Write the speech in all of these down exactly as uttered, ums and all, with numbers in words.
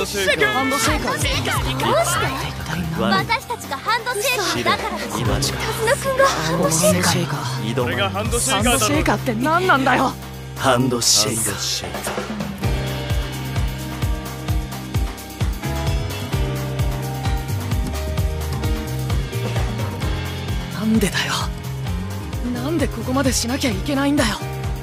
ドシェイカー。 ハンドシェイカー。 どうして私たちがハンドシェイカーだからです今しかカズナ君がハンドシェイカー。 これがハンドシェハイカーだろ。 ンドシェイカーって何なんだよ。 ハンドシェイカー。 なんでだよ。なんでここまでしなきゃいけないんだよ。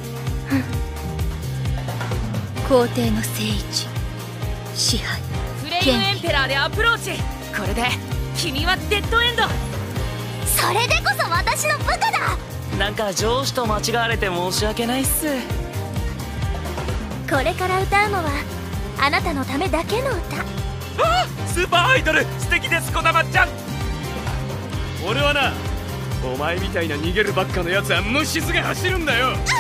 皇帝の聖域、支配、 フレイムエンペラーでアプローチ。これで君はデッドエンド。 それでこそ私の部下だ。 なんか上司と間違われて申し訳ないっす。 これから歌うのはあなたのためだけの歌。 あ、スーパーアイドル素敵です、こだまちゃん。俺はな、お前みたいな逃げるばっかのやつは無視すげ走るんだよ。